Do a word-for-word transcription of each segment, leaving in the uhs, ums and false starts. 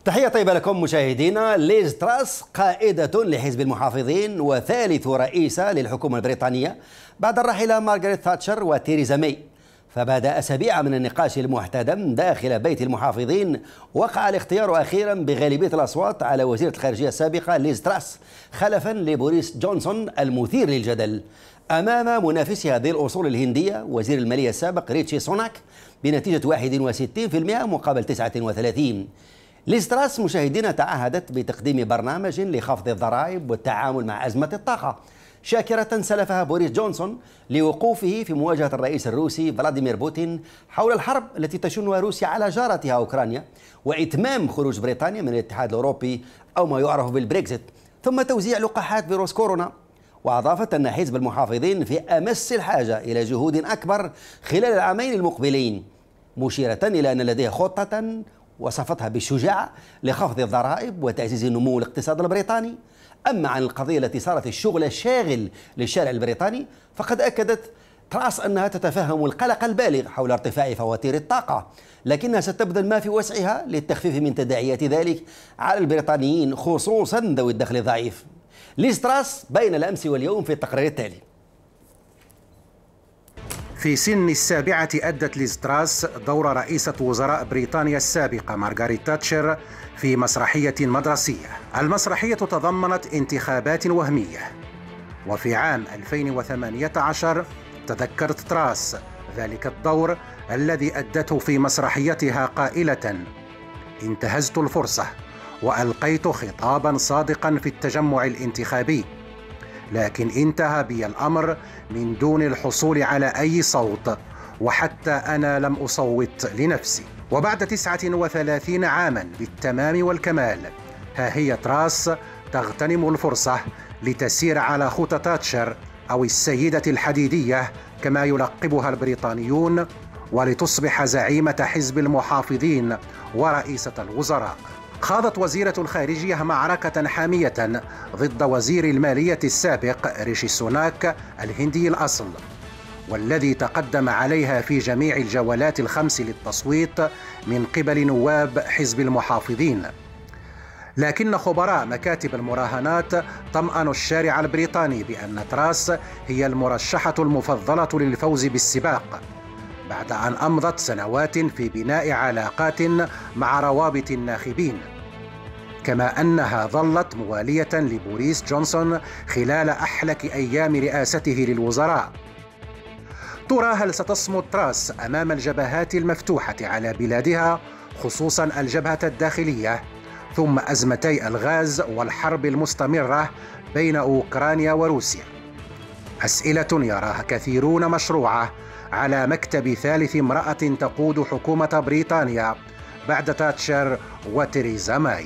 تحية طيبة لكم مشاهدينا. ليز تراس قائدة لحزب المحافظين وثالث رئيسة للحكومة البريطانية بعد الراحلة مارغريت ثاتشر وتيريزا ماي. فبعد أسابيع من النقاش المحتدم داخل بيت المحافظين، وقع الاختيار أخيرا بغالبية الأصوات على وزيرة الخارجية السابقة ليز تراس خلفا لبوريس جونسون المثير للجدل أمام منافسها ذي الأصول الهندية وزير المالية السابق ريتشي سوناك بنتيجة واحد وستين بالمئة مقابل تسعة وثلاثين. ليز تراس مشاهدينا تعهدت بتقديم برنامج لخفض الضرائب والتعامل مع أزمة الطاقة، شاكرة سلفها بوريس جونسون لوقوفه في مواجهة الرئيس الروسي فلاديمير بوتين حول الحرب التي تشنها روسيا على جارتها أوكرانيا، وإتمام خروج بريطانيا من الاتحاد الأوروبي أو ما يعرف بالبريكزيت، ثم توزيع لقاحات فيروس كورونا. وأضافت أن حزب المحافظين في أمس الحاجة إلى جهود أكبر خلال العامين المقبلين، مشيرة إلى أن لديها خطة وصفتها بالشجاعة لخفض الضرائب وتعزيز النمو الاقتصادي البريطاني. أما عن القضية التي صارت الشغل الشاغل للشارع البريطاني، فقد أكدت تراس أنها تتفهم القلق البالغ حول ارتفاع فواتير الطاقة، لكنها ستبذل ما في وسعها للتخفيف من تداعيات ذلك على البريطانيين خصوصا ذوي الدخل الضعيف. ليز تراس بين الأمس واليوم في التقرير التالي. في سن السابعة أدت ليز تراس دور رئيسة وزراء بريطانيا السابقة مارغريت تاتشر في مسرحية مدرسية. المسرحية تضمنت انتخابات وهمية، وفي عام ألفين وثمانية عشر تذكرت تراس ذلك الدور الذي أدته في مسرحيتها قائلة: انتهزت الفرصة وألقيت خطابا صادقا في التجمع الانتخابي، لكن انتهى بي الأمر من دون الحصول على أي صوت، وحتى أنا لم أصوت لنفسي. وبعد تسعة وثلاثين عاما بالتمام والكمال، ها هي تراس تغتنم الفرصة لتسير على خطى تاتشر أو السيدة الحديدية كما يلقبها البريطانيون، ولتصبح زعيمة حزب المحافظين ورئيسة الوزراء. خاضت وزيرة الخارجية معركة حامية ضد وزير المالية السابق ريشي سوناك الهندي الأصل، والذي تقدم عليها في جميع الجولات الخمس للتصويت من قبل نواب حزب المحافظين. لكن خبراء مكاتب المراهنات طمأنوا الشارع البريطاني بأن تراس هي المرشحة المفضلة للفوز بالسباق، بعد أن أمضت سنوات في بناء علاقات مع روابط الناخبين، كما أنها ظلت موالية لبوريس جونسون خلال أحلك أيام رئاسته للوزراء. ترى هل ستصمد تراس أمام الجبهات المفتوحة على بلادها، خصوصا الجبهة الداخلية، ثم أزمتي الغاز والحرب المستمرة بين أوكرانيا وروسيا؟ أسئلة يراها كثيرون مشروعة على مكتب ثالث امرأة تقود حكومة بريطانيا بعد تاتشر وتيريزا ماي.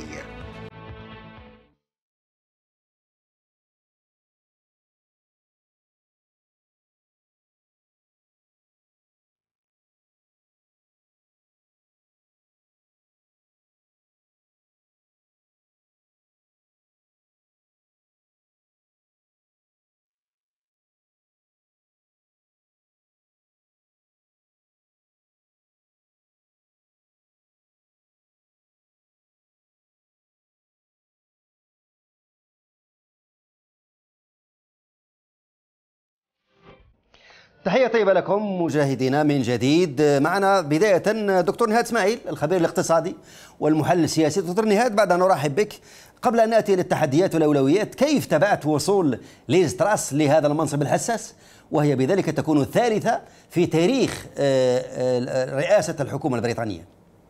تحية طيبة لكم مشاهدينا من جديد. معنا بداية دكتور نهاد اسماعيل الخبير الاقتصادي والمحلل السياسي. دكتور نهاد، بعد أن أرحب بك، قبل أن نأتي للتحديات والأولويات، كيف تابعت وصول ليز تراس لهذا المنصب الحساس، وهي بذلك تكون الثالثة في تاريخ رئاسة الحكومة البريطانية؟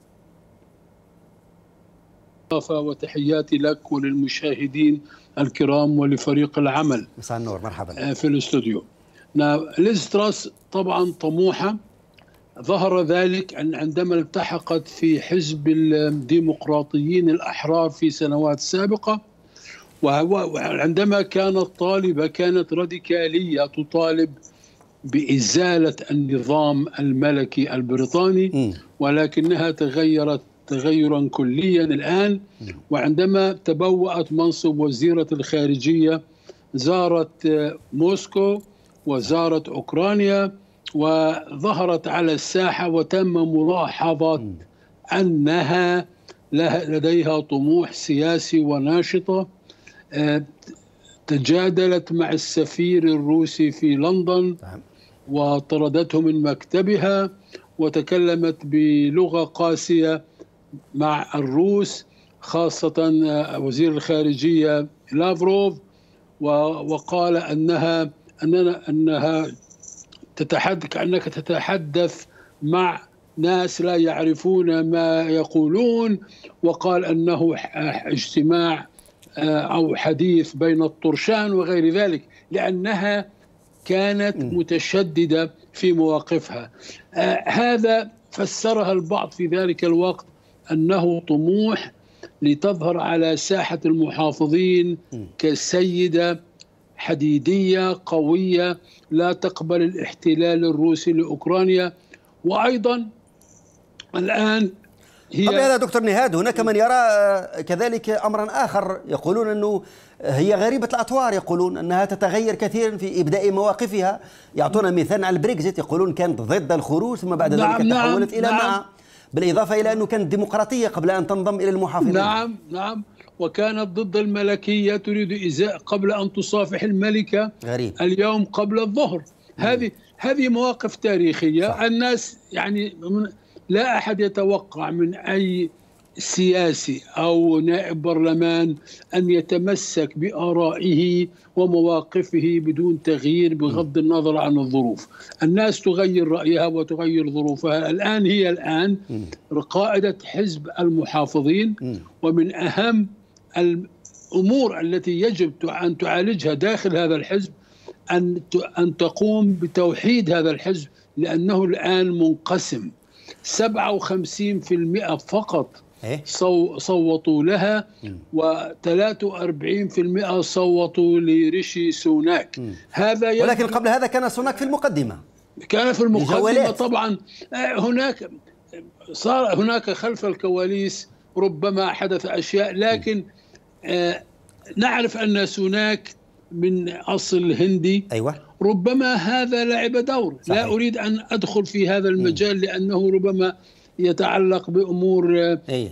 وتحياتي لك وللمشاهدين الكرام ولفريق العمل. مساء النور، مرحبا في الاستوديو. ليز تراس طبعا طموحة، ظهر ذلك عندما التحقت في حزب الديمقراطيين الأحرار في سنوات سابقة، وعندما كانت طالبة كانت راديكالية تطالب بإزالة النظام الملكي البريطاني، ولكنها تغيرت تغيرا كليا الآن. وعندما تبوأت منصب وزيرة الخارجية زارت موسكو وزارت أوكرانيا، وظهرت على الساحة وتم ملاحظة أنها لديها طموح سياسي وناشطة. تجادلت مع السفير الروسي في لندن وطردته من مكتبها، وتكلمت بلغة قاسية مع الروس، خاصة وزير الخارجية لافروف، وقال أنها أننا أنها تتحدث كأنك تتحدث مع ناس لا يعرفون ما يقولون، وقال أنه اجتماع أو حديث بين الطرشان وغير ذلك، لأنها كانت متشددة في مواقفها. هذا فسرها البعض في ذلك الوقت أنه طموح لتظهر على ساحة المحافظين كسيدة حديدية قوية لا تقبل الاحتلال الروسي لأوكرانيا. وأيضا الآن هي طب يا دكتور نهاد، هناك من يرى كذلك أمرا آخر، يقولون أنه هي غريبة الأطوار، يقولون أنها تتغير كثيرا في إبداء مواقفها. يعطون مثال على البريكزيت، يقولون كانت ضد الخروج ثم بعد نعم ذلك نعم تحولت إلى نعم مع، بالإضافة إلى أنه كانت ديمقراطية قبل أن تنضم إلى المحافظين. نعم نعم وكانت ضد الملكية، تريد إزاء قبل أن تصافح الملكة غريب. اليوم قبل الظهر. هذه هذه مواقف تاريخية. صح. الناس يعني لا أحد يتوقع من أي سياسي أو نائب برلمان أن يتمسك بآرائه ومواقفه بدون تغيير بغض النظر عن الظروف. الناس تغير رأيها وتغير ظروفها. الآن هي الآن قائدة حزب المحافظين، ومن أهم الأمور التي يجب أن تعالجها داخل هذا الحزب أن أن تقوم بتوحيد هذا الحزب، لأنه الآن منقسم. سبعة وخمسين بالمئة فقط صوتوا لها، وثلاثة وأربعين بالمئة صوتوا لريشي سوناك. هذا ولكن قبل هذا كان سوناك في المقدمة، كان في المقدمة طبعا. هناك صار هناك خلف الكواليس ربما حدث أشياء، لكن آه نعرف أن سوناك من أصل هندي. أيوة. ربما هذا لعب دور. صحيح. لا أريد أن أدخل في هذا المجال لأنه ربما يتعلق بأمور أيه.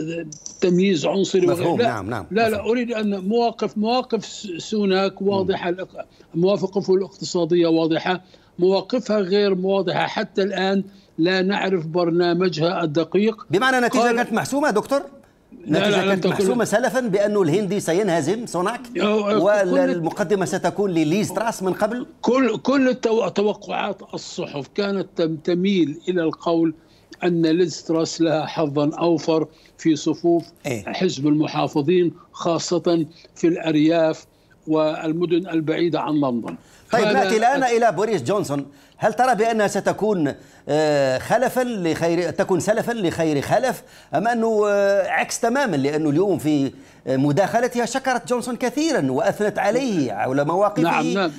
تمييز عنصري. مفهوم. لا نعم نعم لا, لا أريد أن مواقف مواقف سوناك واضحة، مواقفه الاقتصادية واضحة، مواقفها غير واضحة حتى الآن. لا نعرف برنامجها الدقيق. بمعنى نتيجة كانت محسومة دكتور؟ نتيجة كانت محسومة سلفا بأنه الهندي سينهزم سوناك والمقدمة ستكون لليز تراس من قبل؟ كل كل توقعات الصحف كانت تميل إلى القول أن ليز تراس لها حظا أوفر في صفوف إيه؟ حزب المحافظين، خاصة في الأرياف والمدن البعيدة عن لندن. طيب نأتي الآن إلى بوريس جونسون. هل ترى بأنها ستكون خلفا لخير، تكون سلفا لخير خلف، أم أنه عكس تماما؟ لأنه اليوم في مداخلتها شكرت جونسون كثيرا وأثنت عليه على مواقفه. نعم نعم.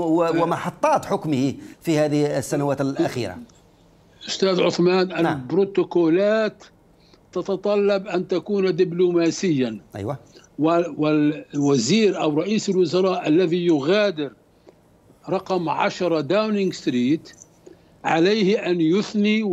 ومحطات حكمه في هذه السنوات الأخيرة. أستاذ عثمان، نعم. البروتوكولات تتطلب أن تكون دبلوماسيا. أيوة. والوزير أو رئيس الوزراء الذي يغادر رقم عشرة داونينغ ستريت عليه أن يثني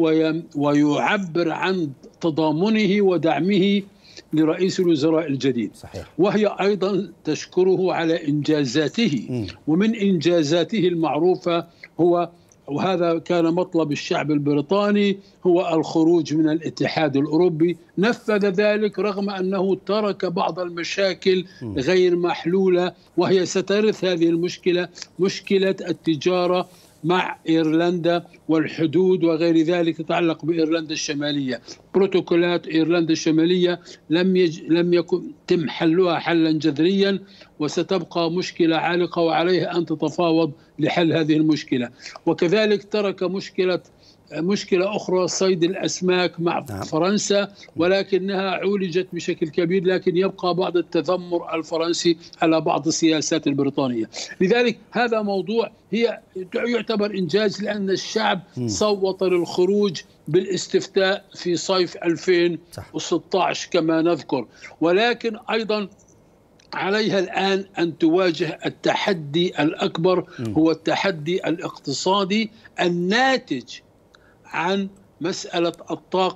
ويعبر عن تضامنه ودعمه لرئيس الوزراء الجديد. صحيح. وهي أيضا تشكره على إنجازاته. م. ومن إنجازاته المعروفة هو، وهذا كان مطلب الشعب البريطاني، هو الخروج من الاتحاد الأوروبي. نفذ ذلك رغم أنه ترك بعض المشاكل غير محلولة، وهي سترث هذه المشكلة، مشكلة التجارة مع إيرلندا والحدود وغير ذلك تتعلق بإيرلندا الشمالية. بروتوكولات إيرلندا الشمالية لم يج... لم يكن تم حلها حلا جذريا، وستبقى مشكلة عالقة وعليها أن تتفاوض لحل هذه المشكلة. وكذلك ترك مشكلة مشكلة أخرى، صيد الأسماك مع نعم. فرنسا، ولكنها عولجت بشكل كبير، لكن يبقى بعض التذمر الفرنسي على بعض السياسات البريطانية. لذلك هذا موضوع هي يعتبر إنجاز، لأن الشعب م. صوت للخروج بالاستفتاء في صيف ألفين وستة عشر كما نذكر. ولكن أيضا عليها الآن أن تواجه التحدي الأكبر، هو التحدي الاقتصادي الناتج عن مسألة الطاقة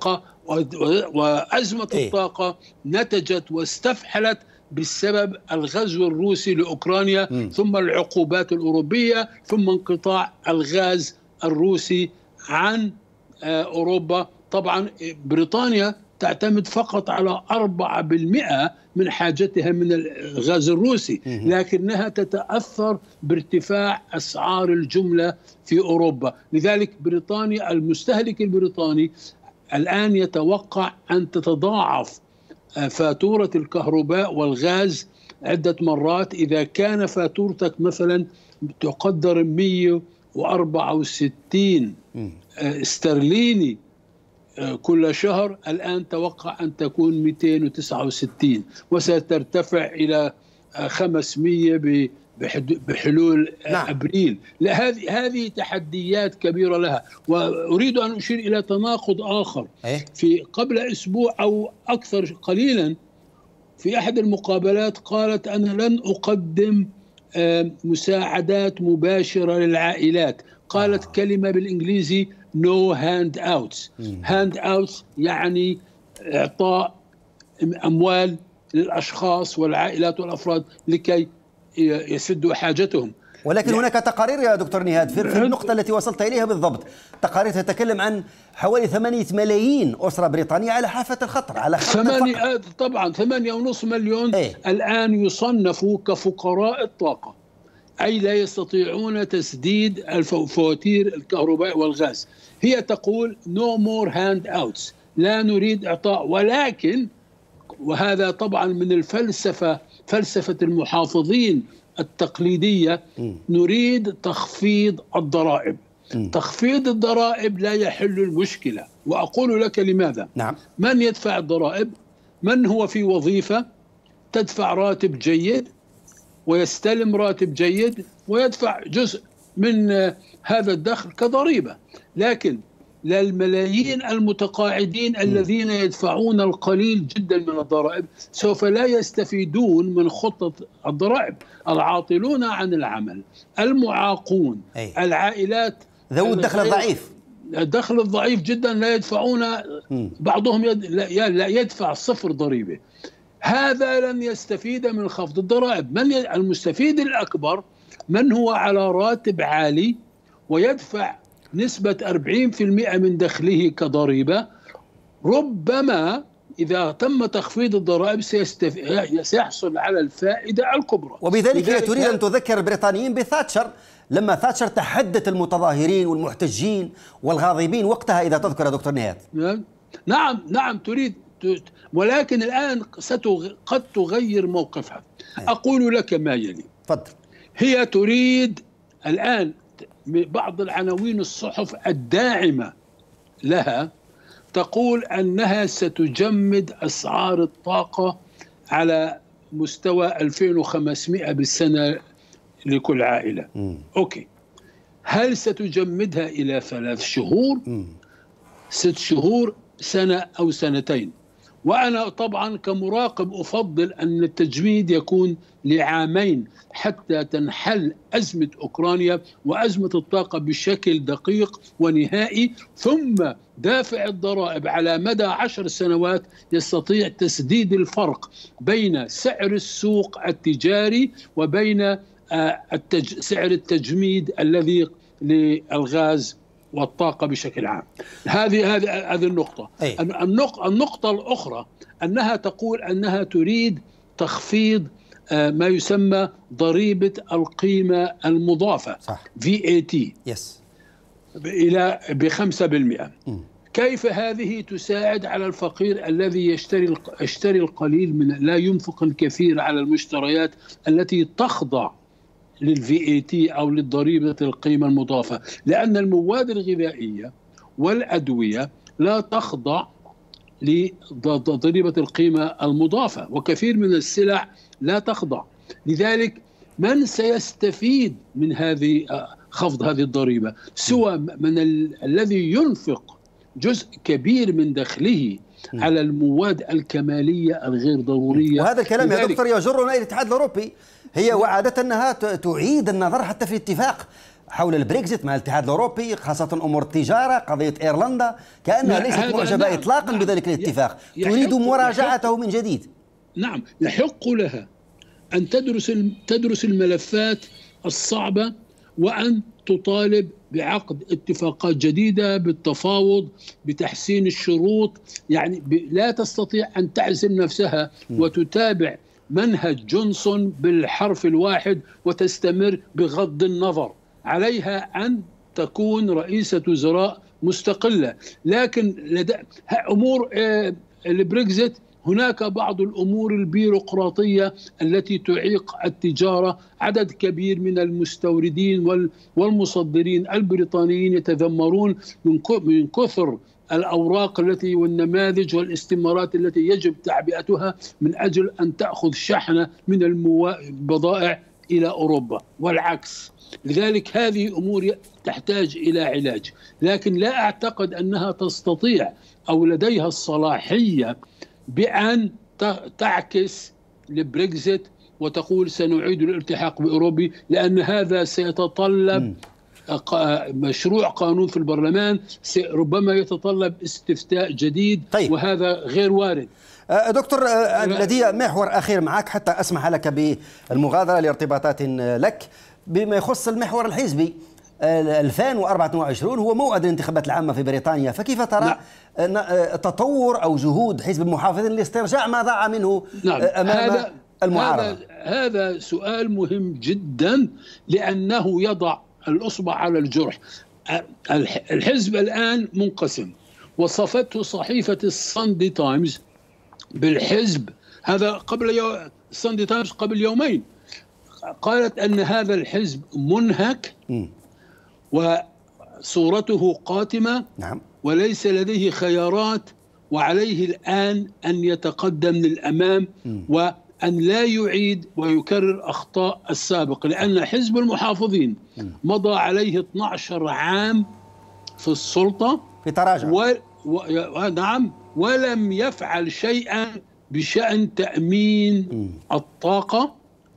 وأزمة الطاقة نتجت واستفحلت بسبب الغزو الروسي لأوكرانيا م. ثم العقوبات الأوروبية ثم انقطاع الغاز الروسي عن أوروبا. طبعا بريطانيا تعتمد فقط على أربعة بالمئة من حاجتها من الغاز الروسي، لكنها تتأثر بارتفاع أسعار الجملة في أوروبا. لذلك بريطانيا المستهلك البريطاني الآن يتوقع أن تتضاعف فاتورة الكهرباء والغاز عدة مرات. إذا كان فاتورتك مثلا تقدر مئة وأربعة وستين استرليني كل شهر، الآن توقع أن تكون مئتين وتسعة وستين وسترتفع إلى خمسمئة بحلول نعم. أبريل. هذه هذه تحديات كبيرة لها. وأريد أن أشير إلى تناقض آخر. في قبل أسبوع أو أكثر قليلا في أحد المقابلات قالت أنا لن أقدم مساعدات مباشرة للعائلات. قالت آه. كلمة بالإنجليزي no hand outs. hand outs يعني إعطاء أموال للأشخاص والعائلات والأفراد لكي يسدوا حاجتهم. ولكن هناك تقارير يا دكتور نهاد في النقطة التي وصلت إليها بالضبط، تقارير تتكلم عن حوالي ثمانية ملايين أسرة بريطانية على حافة الخطر، على خط ثمانية طبعا ثمانية ونصف مليون ايه؟ الآن يصنفوا كفقراء الطاقة، أي لا يستطيعون تسديد الفواتير الكهرباء والغاز. هي تقول no more hand outs، لا نريد إعطاء، ولكن وهذا طبعا من الفلسفة فلسفة المحافظين التقليدية م. نريد تخفيض الضرائب. م. تخفيض الضرائب لا يحل المشكلة، وأقول لك لماذا. نعم. من يدفع الضرائب؟ من هو في وظيفة تدفع راتب جيد ويستلم راتب جيد ويدفع جزء من هذا الدخل كضريبة. لكن للملايين المتقاعدين الذين يدفعون القليل جدا من الضرائب سوف لا يستفيدون من خطة الضرائب. العاطلون عن العمل، المعاقون، أي. العائلات ذوي الدخل الضعيف الدخل الضعيف جدا لا يدفعون، بعضهم يد... لا يدفع صفر ضريبة. هذا لن يستفيد من خفض الضرائب. من ي... المستفيد الأكبر من هو على راتب عالي ويدفع نسبة أربعين بالمئة من دخله كضريبة. ربما إذا تم تخفيض الضرائب سيستف... سيحصل على الفائدة الكبرى. وبذلك هي تريد أن تذكر البريطانيين بثاتشر، لما ثاتشر تحدت المتظاهرين والمحتجين والغاضبين وقتها، إذا تذكر يا دكتور نهاد. نعم نعم تريد، ولكن الآن ستغ... قد تغير موقفها. أقول لك ما يلي. تفضل. هي تريد الآن بعض العناوين الصحف الداعمة لها تقول أنها ستجمد أسعار الطاقة على مستوى ألفين وخمسمئة بالسنة لكل عائلة. م. أوكي، هل ستجمدها إلى ثلاث شهور م. ست شهور سنة أو سنتين؟ وأنا طبعا كمراقب أفضل أن التجميد يكون لعامين حتى تنحل أزمة أوكرانيا وأزمة الطاقة بشكل دقيق ونهائي، ثم دافع الضرائب على مدى عشر سنوات يستطيع تسديد الفرق بين سعر السوق التجاري وبين التج... سعر التجميد الذي للغاز والطاقة بشكل عام. هذه هذه هذه النقطة. النقطة النقطة الأخرى أنها تقول أنها تريد تخفيض ما يسمى ضريبة القيمة المضافة، صح. في إيه تي يس. إلى بخمسة بالمئة. م. كيف هذه تساعد على الفقير الذي يشتري يشتري القليل من لا ينفق الكثير على المشتريات التي تخضع للفي اي تي او للضريبه القيمه المضافه؟ لان المواد الغذائيه والادويه لا تخضع لضريبه القيمه المضافه، وكثير من السلع لا تخضع. لذلك من سيستفيد من هذه خفض هذه الضريبه؟ سوى من ال الذي ينفق جزء كبير من دخله على المواد الكماليه الغير ضروريه. وهذا الكلام يا دكتور يجرنا الى الاتحاد الاوروبي. هي وعدت انها تعيد النظر حتى في الاتفاق حول البريكزيت مع الاتحاد الأوروبي، خاصة أمور التجارة، قضية إيرلندا، كأنها ليست معجبة إطلاقا بذلك الاتفاق، تريد مراجعته من جديد. نعم، يحق لها أن تدرس تدرس الملفات الصعبة وأن تطالب بعقد اتفاقات جديدة، بالتفاوض، بتحسين الشروط. يعني لا تستطيع أن تعزم نفسها وتتابع منهج جونسون بالحرف الواحد وتستمر بغض النظر. عليها أن تكون رئيسة وزراء مستقلة. لكن لدى أمور البريكزيت هناك بعض الأمور البيروقراطية التي تعيق التجارة. عدد كبير من المستوردين والمصدرين البريطانيين يتذمرون من كثر الأوراق التي والنماذج والاستمارات التي يجب تعبئتها من أجل أن تأخذ شحنة من البضائع إلى أوروبا والعكس. لذلك هذه أمور تحتاج إلى علاج، لكن لا أعتقد أنها تستطيع أو لديها الصلاحية بأن تعكس البريكزيت وتقول سنعيد الالتحاق بأوروبي، لأن هذا سيتطلب مشروع قانون في البرلمان، ربما يتطلب استفتاء جديد. طيب. وهذا غير وارد. دكتور، لدي محور أخير معك حتى أسمح لك بالمغادرة لارتباطات لك بما يخص المحور الحزبي. ألفين وأربعة وعشرين هو موعد الانتخابات العامة في بريطانيا، فكيف ترى نعم. تطور أو جهود حزب المحافظين لاسترجاع ما ضاع منه نعم. أمام هذا المعارضة؟ هذا, هذا سؤال مهم جدا، لأنه يضع الأصبع على الجرح. الحزب الآن منقسم، وصفته صحيفة الساندي تايمز بالحزب هذا قبل يو... الساندي تايمز قبل يومين قالت أن هذا الحزب منهك م. وصورته قاتمة نعم. وليس لديه خيارات، وعليه الآن أن يتقدم للأمام م. وأن لا يعيد ويكرر أخطاء السابق، لأن حزب المحافظين م. مضى عليه اثني عشر عام في السلطة في تراجع و... و... نعم ولم يفعل شيئا بشأن تأمين م. الطاقة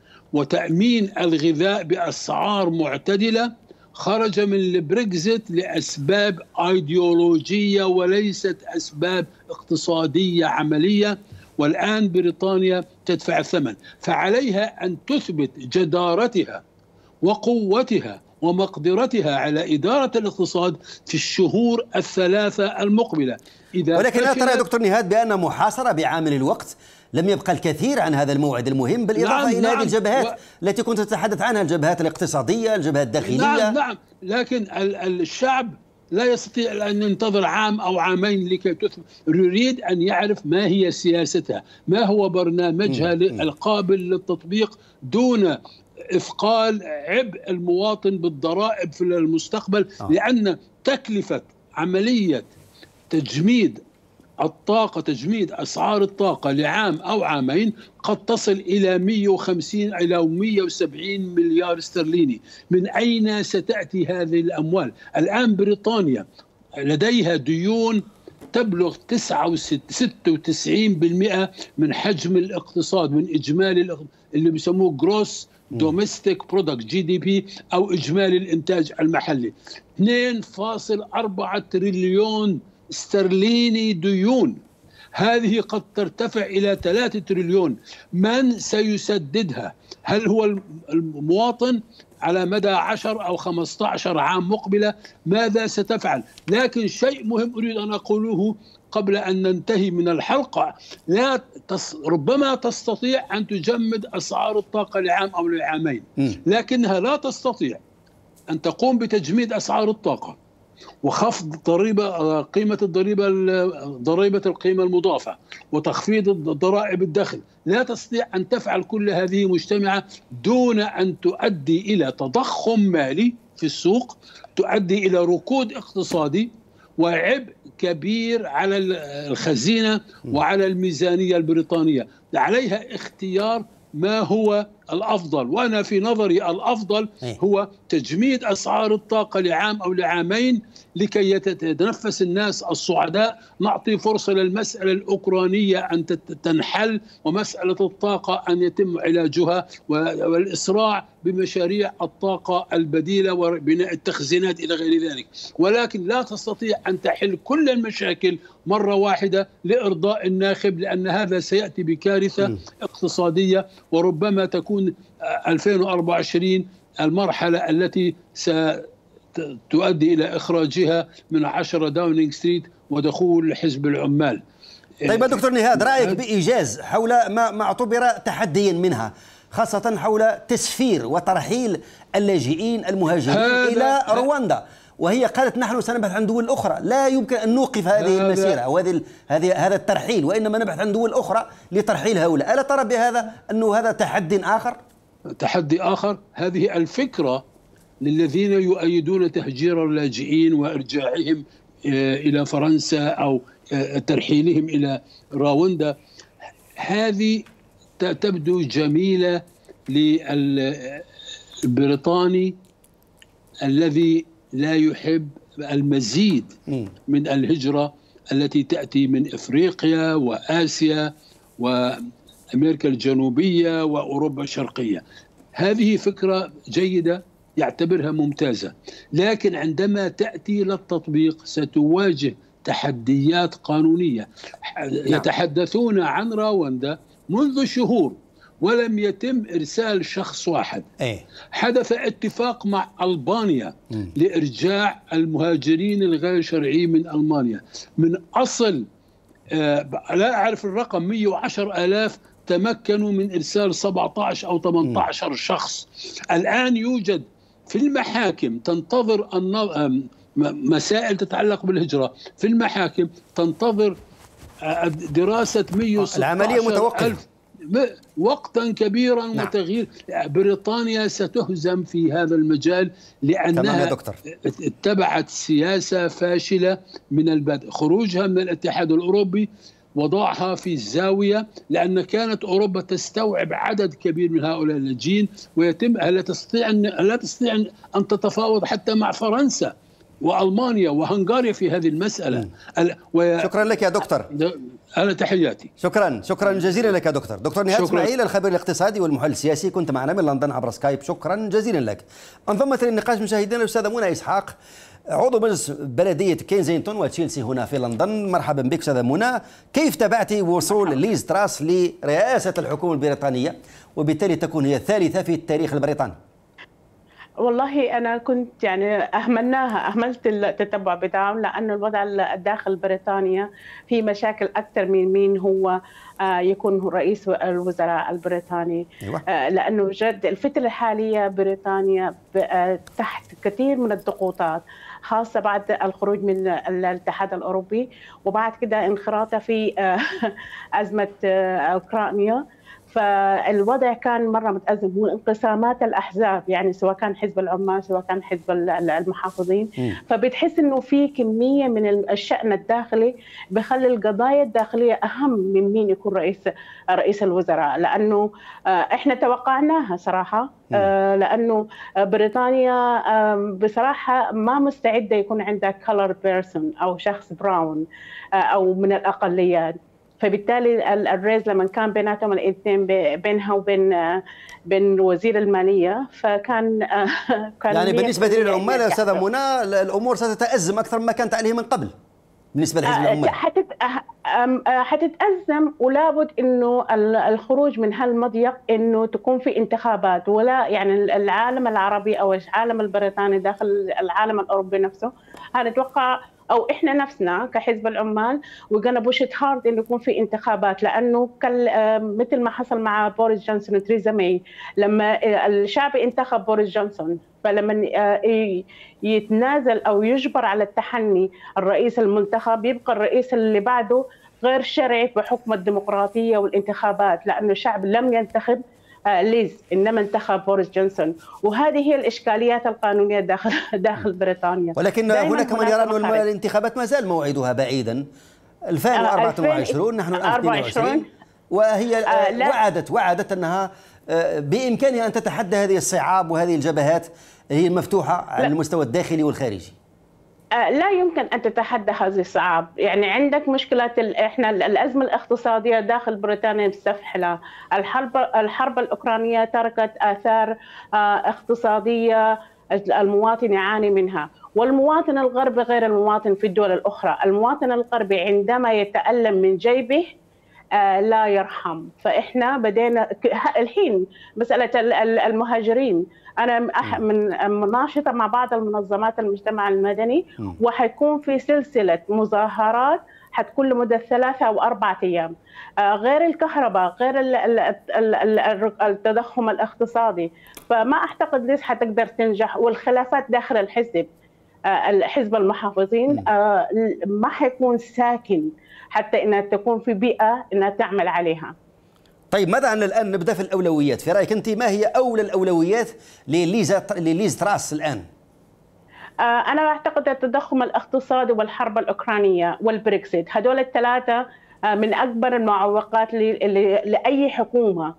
وتأمين الغذاء بأسعار معتدلة. خرج من البريكزيت لأسباب أيديولوجية وليست أسباب اقتصادية عملية، والآن بريطانيا تدفع الثمن. فعليها أن تثبت جدارتها وقوتها ومقدرتها على إدارة الاقتصاد في الشهور الثلاثة المقبلة. إذا ولكن لا ترى يا دكتور نهاد بأن محاصرة بعامل الوقت لم يبقى الكثير عن هذا الموعد المهم، بالإضافة نعم إلى نعم هذه الجبهات و... التي كنت تتحدث عنها، الجبهات الاقتصادية، الجبهات الداخلية؟ نعم نعم لكن الشعب لا يستطيع أن ينتظر عام أو عامين لكي تثبت. يريد أن يعرف ما هي سياستها، ما هو برنامجها القابل للتطبيق دون إثقال عبء المواطن بالضرائب في المستقبل. آه. لأن تكلفة عملية تجميد الطاقة، تجميد أسعار الطاقة لعام أو عامين قد تصل إلى مئة وخمسين إلى مئة وسبعين مليار استرليني. من أين ستأتي هذه الأموال؟ الآن بريطانيا لديها ديون تبلغ ستة وتسعين بالمئة من حجم الاقتصاد، من إجمالي اللي بيسموه جروس دوميستيك برودكت جي دي بي أو إجمالي الإنتاج المحلي. اثنين فاصلة أربعة تريليون استرليني ديون، هذه قد ترتفع إلى ثلاثة تريليون. من سيسددها؟ هل هو المواطن؟ على مدى عشر أو خمسة عشر عام مقبلة ماذا ستفعل؟ لكن شيء مهم أريد أن أقوله قبل أن ننتهي من الحلقة، لا تص... ربما تستطيع أن تجمد أسعار الطاقة لعام أو لعامين، لكنها لا تستطيع أن تقوم بتجميد أسعار الطاقة وخفض ضريبة قيمة الضريبة ضريبة القيمة المضافة وتخفيض ضرائب الدخل. لا تستطيع أن تفعل كل هذه مجتمعة دون أن تؤدي إلى تضخم مالي في السوق، تؤدي إلى ركود اقتصادي وعبء كبير على الخزينة وعلى الميزانية البريطانية. عليها اختيار ما هو الأفضل، وأنا في نظري الأفضل هو تجميد أسعار الطاقة لعام أو لعامين لكي يتنفس الناس الصعداء، نعطي فرصة للمسألة الأوكرانية أن تنحل، ومسألة الطاقة أن يتم علاجها، والإسراع بمشاريع الطاقة البديلة وبناء التخزينات إلى غير ذلك. ولكن لا تستطيع أن تحل كل المشاكل مرة واحدة لإرضاء الناخب، لأن هذا سيأتي بكارثة م. اقتصادية، وربما تكون ألفين وأربعة وعشرين المرحلة التي ستؤدي إلى إخراجها من عشرة داونينغ ستريت ودخول حزب العمال. طيب دكتور نهاد، رأيك بإيجاز حول ما ما اعتبر تحديا منها، خاصة حول تسفير وترحيل اللاجئين المهاجرين إلى رواندا، وهي قالت نحن سنبحث عن دول أخرى، لا يمكن أن نوقف هذه المسيرة أو هذه هذه هذا الترحيل، وإنما نبحث عن دول أخرى لترحيل هؤلاء. ألا ترى بهذا أنه هذا تحدي آخر؟ تحدي آخر. هذه الفكرة للذين يؤيدون تهجير اللاجئين وإرجاعهم إلى فرنسا أو ترحيلهم إلى رواندا، هذه تبدو جميلة للبريطاني الذي لا يحب المزيد من الهجرة التي تأتي من إفريقيا وآسيا وأمريكا الجنوبية وأوروبا الشرقية. هذه فكرة جيدة يعتبرها ممتازة، لكن عندما تأتي للتطبيق ستواجه تحديات قانونية. يتحدثون عن رواندا منذ شهور ولم يتم إرسال شخص واحد. أيه. حدث اتفاق مع ألبانيا م. لإرجاع المهاجرين الغير شرعيين من ألمانيا من أصل آه لا أعرف الرقم مئة وعشرة آلاف، تمكنوا من إرسال سبعة عشر أو ثمانية عشر م. شخص. الآن يوجد في المحاكم تنتظر مسائل تتعلق بالهجرة في المحاكم، تنتظر دراسة مئة وستة عشر العملية متوقفة وقتا كبيرا. نعم. وتغيير بريطانيا ستهزم في هذا المجال لأنها اتبعت سياسة فاشلة من البدء. خروجها من الاتحاد الأوروبي وضعها في الزاوية، لأن كانت أوروبا تستوعب عدد كبير من هؤلاء اللاجئين، ويتم لا تستطيع أن لا تستطيع أن تتفاوض حتى مع فرنسا وألمانيا وهنغاريا في هذه المسألة. و... شكرا لك يا دكتور. أنا تحياتي. شكرا شكرا جزيلا لك يا دكتور. دكتور نهاد اسماعيل، الخبير الاقتصادي والمحلل السياسي، كنت معنا من لندن عبر سكايب. شكرا جزيلا لك. انضمت للنقاش مشاهدينا الأستاذة منى إسحاق، عضو مجلس بلدية كينزينغتون وتشيلسي هنا في لندن. مرحبا بك أستاذة منى. كيف تابعتي وصول ليز تراس لرئاسة الحكومة البريطانية، وبالتالي تكون هي الثالثة في التاريخ البريطاني؟ والله أنا كنت يعني أهملناها أهملت التتبع بتاعهم، لأن الوضع الداخل بريطانيا في مشاكل أكثر من مين هو يكون رئيس الوزراء البريطاني. أيوة. لأنه جد الفترة الحالية بريطانيا تحت كثير من الضغوطات، خاصة بعد الخروج من الاتحاد الأوروبي وبعد كده انخراطها في أزمة أوكرانيا. فالوضع كان مرة متأزم، وانقسامات الأحزاب يعني سواء كان حزب العمال سواء كان حزب المحافظين. م. فبتحس إنه في كمية من الشأن الداخلي بخلي القضايا الداخلية أهم من مين يكون رئيس رئيس الوزراء، لأنه إحنا توقعناها صراحة. م. لأنه بريطانيا بصراحة ما مستعدة يكون عندها color person أو شخص براون أو من الأقليات. فبالتالي الريز لما كان بيناتهم الاثنين بينها وبين بين وزير الماليه، فكان كان يعني بالنسبه للعمال يا استاذه منى الامور ستتازم اكثر مما كانت عليه من قبل بالنسبه لحزب العمال. حتت حتتازم، ولابد انه الخروج من هالمضيق انه تكون في انتخابات، ولا يعني العالم العربي او العالم البريطاني داخل العالم الاوروبي نفسه هنتوقع او احنا نفسنا كحزب العمال وقنا بوشت هارد انه يكون في انتخابات، لانه مثل ما حصل مع بوريس جونسون وتريزا ماي لما الشعب انتخب بوريس جونسون، فلما يتنازل او يجبر على التحني الرئيس المنتخب يبقى الرئيس اللي بعده غير شرعي بحكم الديمقراطيه والانتخابات، لانه الشعب لم ينتخب ليز انما انتخب بوريس جونسون. وهذه هي الاشكاليات القانونيه داخل داخل بريطانيا. ولكن هناك من يرى ان الانتخابات ما زال موعدها بعيدا، ألفين وأربعة وعشرين نحن الان اثنين وعشرين، وهي وعدت وعدت انها بإمكانها أن تتحدى هذه الصعاب وهذه الجبهات هي المفتوحة على المستوى الداخلي والخارجي. لا يمكن أن تتحدى هذه الصعاب. يعني عندك مشكلة إحنا الأزمة الاقتصادية داخل بريطانيا مستفحلة، الحرب الحرب الأوكرانية تركت آثار اقتصادية المواطن يعاني منها، والمواطن الغربي غير المواطن في الدول الأخرى. المواطن الغربي عندما يتألم من جيبه لا يرحم. فإحنا بدينا الحين مسألة المهاجرين، أنا من ناشطة مع بعض المنظمات المجتمع المدني، وحيكون في سلسلة مظاهرات حتكون لمدة ثلاثة أو أربعة أيام، غير الكهرباء، غير التضخم الاقتصادي. فما أعتقد ليش حتقدر تنجح، والخلافات داخل الحزب الحزب المحافظين ما حيكون ساكن حتى انها تكون في بيئه انها تعمل عليها. طيب ماذا عن الان نبدا في الاولويات؟ في رايك انت ما هي اولى الاولويات لليزا لليز تراس الان؟ انا اعتقد التضخم الاقتصادي والحرب الاوكرانيه والبريكسيت، هذول الثلاثه من اكبر المعوقات لاي حكومه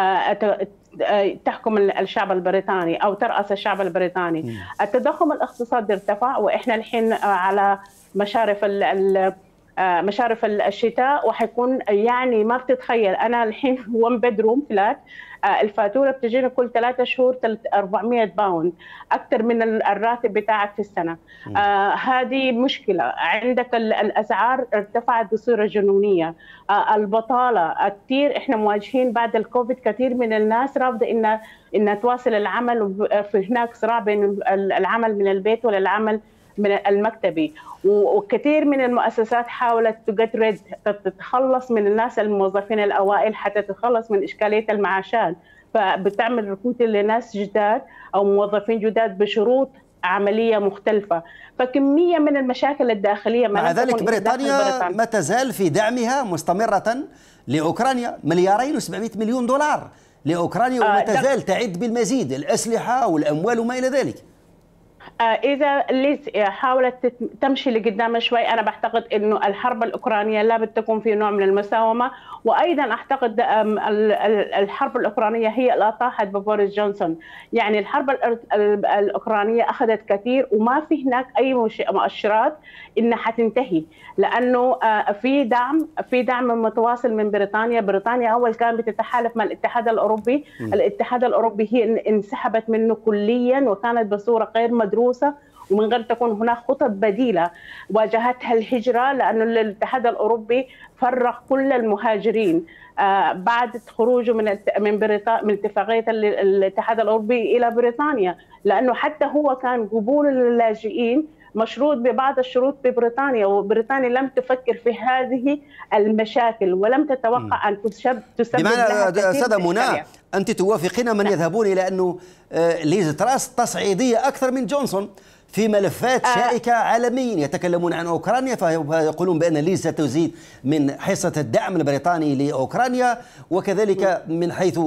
تحكم الشعب البريطاني او ترأس الشعب البريطاني. التضخم الاقتصادي ارتفع، واحنا الحين على مشارف ال مشارف الشتاء، وحيكون يعني ما بتتخيل. انا الحين ون بيدروم فلات الفاتوره بتجينا كل ثلاثة شهور أربعمئة باوند، اكثر من الراتب بتاعك في السنه. آه هذه مشكله. عندك الاسعار ارتفعت بصوره جنونيه. آه البطاله كثير، احنا مواجهين بعد الكوفيد كثير من الناس رافضه ان ان تواصل العمل، في هناك صراع بين العمل من البيت والعمل من المكتبي، وكثير من المؤسسات حاولت تجرد تتخلص من الناس الموظفين الأوائل حتى تتخلص من إشكالية المعاشات، فبتعمل ركوت لناس جداد أو موظفين جداد بشروط عملية مختلفة. فكمية من المشاكل الداخلية. مع ذلك بريطانيا ما تزال في دعمها مستمرة لأوكرانيا، مليارين وسبعمئة مليون دولار لأوكرانيا، وما تزال تعد بالمزيد الأسلحة والأموال وما إلى ذلك. إذا ليز حاولت تمشي لقدام شوي، أنا بعتقد إنه الحرب الأوكرانية لابد تكون في نوع من المساومة. وأيضا أعتقد الحرب الأوكرانية هي اللي طاحت ببوريس جونسون. يعني الحرب الأوكرانية أخذت كثير، وما في هناك أي مؤشرات إنها حتنتهي، لأنه في دعم في دعم متواصل من بريطانيا. بريطانيا أول كان بتتحالف مع الاتحاد الأوروبي، م. الاتحاد الأوروبي هي انسحبت منه كليا، وكانت بصورة غير مدروسة ومن غير تكون هناك خطط بديلة. واجهتها الهجرة، لأن الاتحاد الأوروبي فرغ كل المهاجرين آه بعد خروجه من من بريطانيا من اتفاقية الاتحاد الأوروبي إلى بريطانيا، لأنه حتى هو كان قبول اللاجئين مشروط ببعض الشروط ببريطانيا، وبريطانيا لم تفكر في هذه المشاكل ولم تتوقع أن تسبب لها كثير. أستاذة منى، أنت توافقين من يذهبون إلى أنه ليز تراس تصعيدية أكثر من جونسون في ملفات شائكة عالميا؟ يتكلمون عن أوكرانيا فيقولون بأن ليز ستزيد من حصة الدعم البريطاني لأوكرانيا، وكذلك من حيث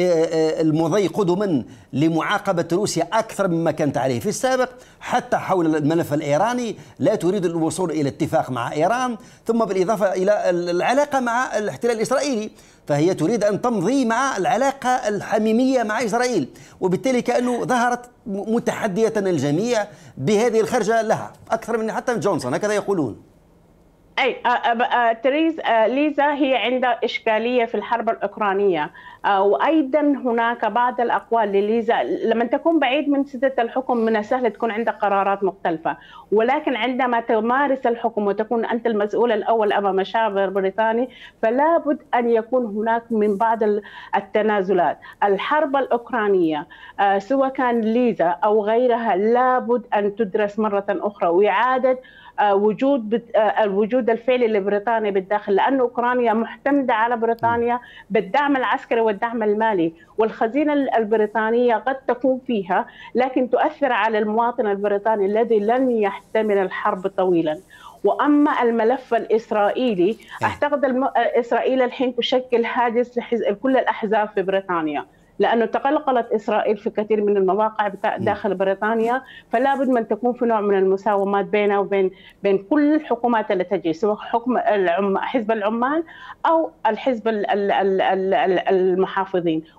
المضي قدما لمعاقبة روسيا أكثر مما كانت عليه في السابق، حتى حول الملف الإيراني لا تريد الوصول إلى اتفاق مع إيران، ثم بالإضافة إلى العلاقة مع الاحتلال الإسرائيلي، فهي تريد أن تمضي مع العلاقة الحميمية مع إسرائيل، وبالتالي كأنه ظهرت متحدية الجميع بهذه الخرجة لها أكثر من حتى من جونسون، هكذا يقولون. أي تريز ليزا هي عندها إشكالية في الحرب الأوكرانية، وأيضا هناك بعض الأقوال لليزا لما تكون بعيد من سدة الحكم من السهل تكون عندك قرارات مختلفة، ولكن عندما تمارس الحكم وتكون أنت المسؤول الأول أمام الشعب البريطاني فلا بد أن يكون هناك من بعض التنازلات. الحرب الأوكرانية سواء كان ليزا أو غيرها لا بد أن تدرس مرة أخرى، وإعادة وجود الوجود الفعلي لبريطانيا بالداخل، لأن أوكرانيا معتمدة على بريطانيا بالدعم العسكري والدعم المالي، والخزينة البريطانية قد تكون فيها لكن تؤثر على المواطن البريطاني الذي لن يحتمل الحرب طويلا. وأما الملف الإسرائيلي أعتقد إسرائيل الحين تشكل هاجس لكل الأحزاب في بريطانيا، لأنه تقلقلت إسرائيل في كثير من المواقع داخل بريطانيا، فلا بد من تكون في نوع من المساومات بينها وبين بين كل الحكومات اللي تجي، سواء حكم العم حزب العمال أو الحزب المحافظين.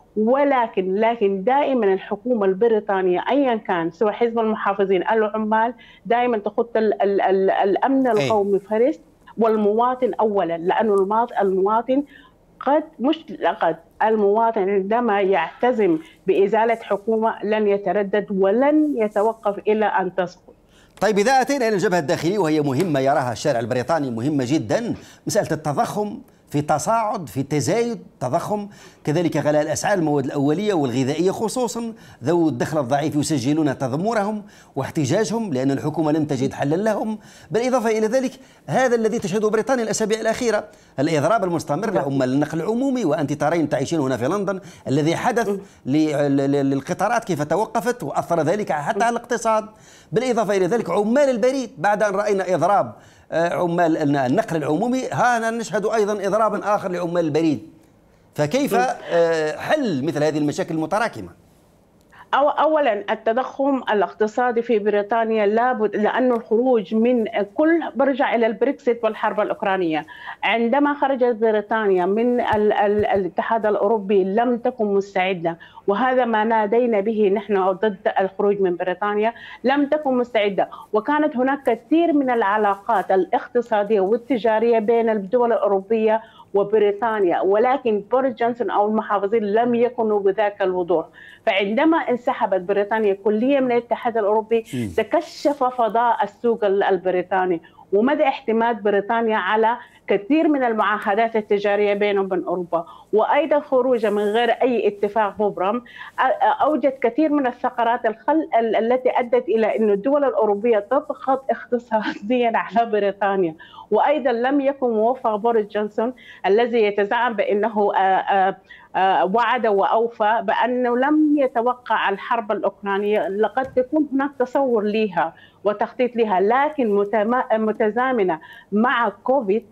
ولكن لكن دائما الحكومة البريطانية أيا كان سواء حزب المحافظين أو العمال دائما تخط ال ال ال الأمن القومي فيرست والمواطن أولا، لأنه المواطن قد مش قد المواطن عندما يعتزم بإزالة حكومة لن يتردد ولن يتوقف إلى أن تسقط. طيب إذا أتينا إلى الجبهة الداخلية وهي مهمة يراها الشارع البريطاني مهمة جدا، مسألة التضخم في تصاعد في تزايد تضخم، كذلك غلاء الأسعار المواد الأولية والغذائية خصوصا ذوي الدخل الضعيف يسجلون تذمرهم واحتجاجهم لأن الحكومة لم تجد حلا لهم. بالإضافة إلى ذلك هذا الذي تشهده بريطانيا الأسابيع الأخيرة، الإضراب المستمر لعمال النقل العمومي، وأنت ترين تعيشين هنا في لندن الذي حدث للقطارات كيف توقفت وأثر ذلك حتى على الاقتصاد. بالإضافة إلى ذلك عمال البريد بعد أن رأينا إضراب عمال النقل العمومي ها نشهد أيضا إضرابا آخر لعمال البريد. فكيف حل مثل هذه المشاكل المتراكمة؟ أو أولا التضخم الاقتصادي في بريطانيا لابد، لأنه الخروج من كل برجع إلى البريكسيت والحرب الأوكرانية. عندما خرجت بريطانيا من ال ال الاتحاد الأوروبي لم تكن مستعدة، وهذا ما نادينا به نحن ضد الخروج من بريطانيا، لم تكن مستعدة، وكانت هناك كثير من العلاقات الاقتصادية والتجارية بين الدول الأوروبية وبريطانيا، ولكن بوريس جونسون أو المحافظين لم يكونوا بذاك الوضوح. فعندما انسحبت بريطانيا كليا من الاتحاد الأوروبي تكشف فضاء السوق البريطاني ومدى اعتماد بريطانيا على كثير من المعاهدات التجارية بينهم وبين أوروبا، وأيضا خروجها من غير أي اتفاق مبرم أوجد كثير من الثغرات الخل التي أدت إلى أن الدول الأوروبية تضغط اقتصاديا على بريطانيا. وأيضا لم يكن موفق بوريس جونسون الذي يتزعم بأنه آآ آآ وعد وأوفى بأنه لم يتوقع الحرب الأوكرانية. لقد تكون هناك تصور لها وتخطيط لها، لكن متزامنة مع كوفيد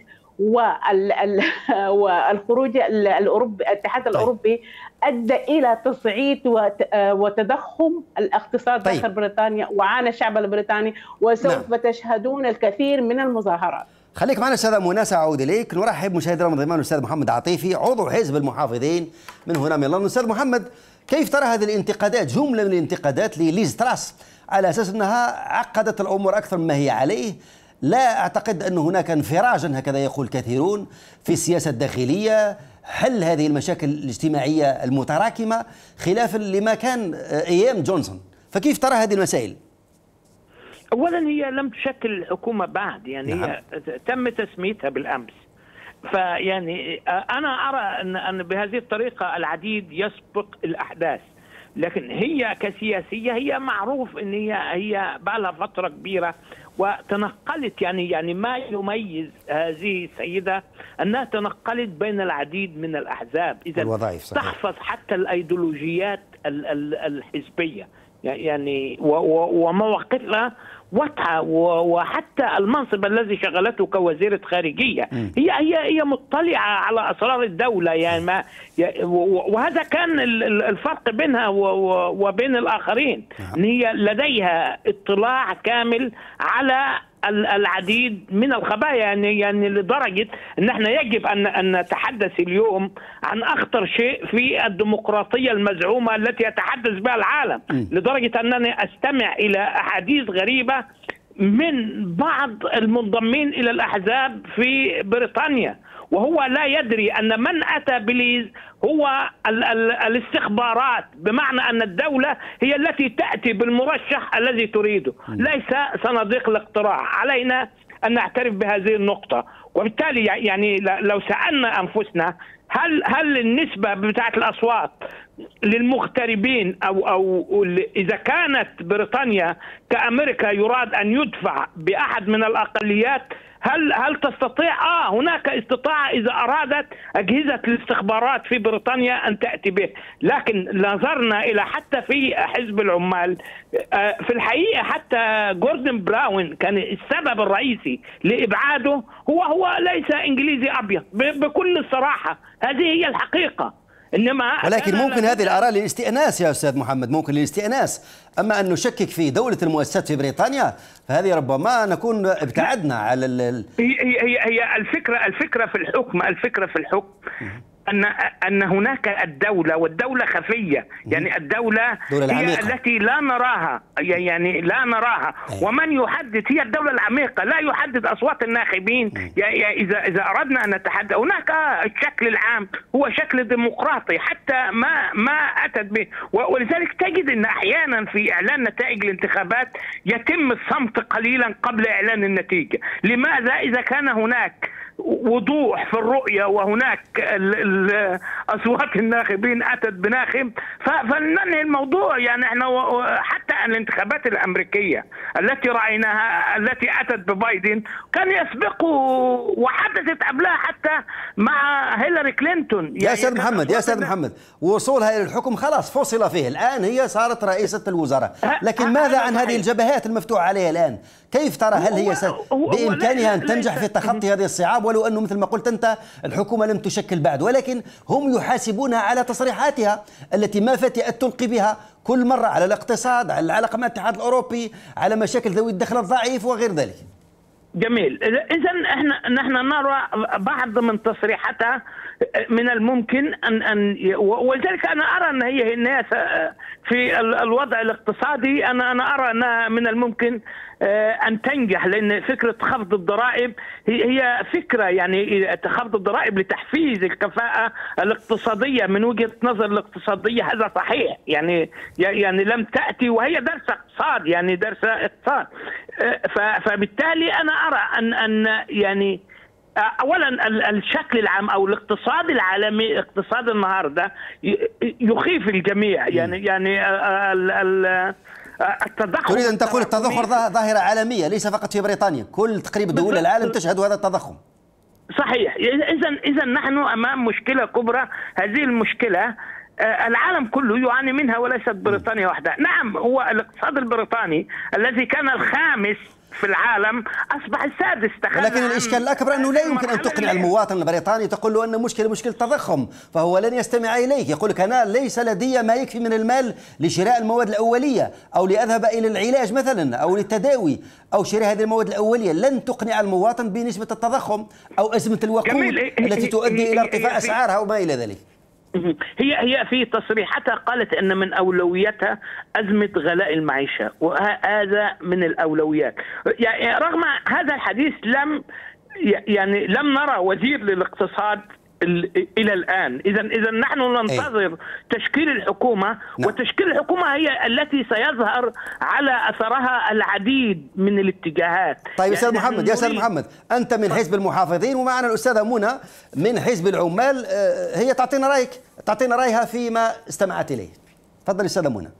والخروج الأوروبي الاتحاد الأوروبي أدى إلى تصعيد وتضخم الاقتصاد داخل طيب. بريطانيا، وعانى الشعب البريطاني وسوف نعم. تشهدون الكثير من المظاهرات. خليك معنا أستاذة منى، سأعود إليك. نرحب مشاهدينا من ضمان الأستاذ محمد عطيفي عضو حزب المحافظين من هنا من لندن. أستاذ محمد، كيف ترى هذه الانتقادات، جملة من الانتقادات لليز تراس على أساس أنها عقدت الأمور أكثر مما هي عليه؟ لا أعتقد أن هناك انفراجا هكذا يقول كثيرون في السياسة الداخلية، حل هذه المشاكل الاجتماعية المتراكمة خلافا لما كان أيام جونسون. فكيف ترى هذه المسائل؟ أولا هي لم تشكل حكومة بعد، يعني نعم. هي تم تسميتها بالأمس. فيعني أنا أرى أن أن بهذه الطريقة العديد يسبق الأحداث، لكن هي كسياسية هي معروف أن هي هي بقى لها فترة كبيرة وتنقلت، يعني يعني ما يميز هذه السيدة أنها تنقلت بين العديد من الأحزاب، إذا تحفظ حتى الأيديولوجيات الحزبية يعني ومواقفها واضحة، وحتى المنصب الذي شغلته كوزيرة خارجية هي هي هي مطلعة على أسرار الدولة، يعني ما وهذا كان الفرق بينها وبين الآخرين، أن هي لديها اطلاع كامل على العديد من الخبايا، يعني يعني لدرجة ان احنا يجب ان ان نتحدث اليوم عن اخطر شيء في الديمقراطية المزعومة التي يتحدث بها العالم، لدرجة انني استمع الى احاديث غريبة من بعض المنضمين الى الاحزاب في بريطانيا، وهو لا يدري أن من أتى بليز هو ال ال الاستخبارات، بمعنى أن الدولة هي التي تأتي بالمرشح الذي تريده، ليس صناديق الاقتراع. علينا أن نعترف بهذه النقطة، وبالتالي يعني لو سألنا أنفسنا هل هل النسبة بتاعت الأصوات للمغتربين أو أو إذا كانت بريطانيا كأمريكا يراد أن يدفع بأحد من الأقليات، هل هل تستطيع اه هناك استطاعه اذا ارادت اجهزه الاستخبارات في بريطانيا ان تاتي به، لكن نظرنا الى حتى في حزب العمال آه في الحقيقه حتى جوردن براون كان السبب الرئيسي لابعاده هو هو ليس انجليزي ابيض، بكل الصراحه هذه هي الحقيقه. انما ولكن ممكن هذه الاراء للاستئناس يا استاذ محمد، ممكن للاستئناس، اما ان نشكك في دوله المؤسسات في بريطانيا فهذه ربما نكون ابتعدنا على ال هي هي هي الفكره الفكره في الحكم الفكره في الحكم أن أن هناك الدولة، والدولة خفية، يعني الدولة هي التي لا نراها، يعني لا نراها، ومن يحدد هي الدولة العميقة، لا يحدد أصوات الناخبين. إذا إذا أردنا أن نتحدث، هناك الشكل العام هو شكل ديمقراطي حتى ما ما أتت به، ولذلك تجد أن أحيانا في إعلان نتائج الانتخابات يتم الصمت قليلا قبل إعلان النتيجة. لماذا؟ إذا كان هناك وضوح في الرؤية وهناك أصوات الناخبين أتت بناخب فلننهي الموضوع. يعني احنا حتى الانتخابات الأمريكية التي رأيناها التي أتت ببايدن كان يسبقه وحدثت قبلها حتى مع هيلاري كلينتون. يا أستاذ محمد يا أستاذ محمد وصولها إلى الحكم خلاص فصل فيه، الآن هي صارت رئيسة الوزراء، لكن ماذا عن هذه الجبهات المفتوحة عليها الآن؟ كيف ترى؟ هل هي بإمكانها أن تنجح في تخطي هذه الصعاب؟ ولو أنه مثل ما قلت أنت الحكومة لم تشكل بعد، ولكن هم يحاسبونها على تصريحاتها التي ما فتئت تلقي بها كل مرة على الاقتصاد، على العلاقة مع الاتحاد الأوروبي، على مشاكل ذوي الدخل الضعيف وغير ذلك. جميل. إذا احنا نحن نرى بعض من تصريحاتها من الممكن ان ان ولذلك انا ارى ان هي الناس في الوضع الاقتصادي، انا انا ارى انها من الممكن ان تنجح، لان فكره خفض الضرائب هي فكره، يعني خفض الضرائب لتحفيز الكفاءه الاقتصاديه من وجهه نظر الاقتصاديه، هذا صحيح. يعني يعني لم تاتي وهي دارسه اقتصاد، يعني دارسه اقتصاد، فبالتالي انا ارى ان ان يعني اولا الشكل العام او الاقتصاد العالمي، اقتصاد النهارده يخيف الجميع. يعني يعني التضخم، تريد ان تقول التضخم ظاهره عالميه ليس فقط في بريطانيا، كل تقريبا دول العالم تشهد هذا التضخم. صحيح. اذا اذا نحن امام مشكله كبرى، هذه المشكله العالم كله يعاني منها وليست بريطانيا وحدها. نعم، هو الاقتصاد البريطاني الذي كان الخامس في العالم أصبح السادس. لكن الإشكال الأكبر أنه لا يمكن أن تقنع المواطن البريطاني تقول له أن مشكلة مشكلة تضخم، فهو لن يستمع إليك. يقول لك أنا ليس لدي ما يكفي من المال لشراء المواد الأولية، أو لأذهب إلى العلاج مثلا، أو للتداوي، أو شراء هذه المواد الأولية. لن تقنع المواطن بنسبة التضخم أو أزمة الوقود التي تؤدي إلى ارتفاع أسعارها وما إلى ذلك. هي هي في تصريحاتها قالت ان من اولوياتها ازمه غلاء المعيشه، وهذا من الاولويات. يعني رغم هذا الحديث لم يعني لم نرى وزير للاقتصاد الى الان. اذا اذا نحن ننتظر تشكيل الحكومه، وتشكيل الحكومه هي التي سيظهر على اثرها العديد من الاتجاهات. طيب يا استاذ محمد، يا استاذ محمد انت من حزب المحافظين ومعنا الاستاذه منى من حزب العمال، هي تعطينا رايك تعطينا رايها فيما استمعت اليه. تفضل استاذه منى.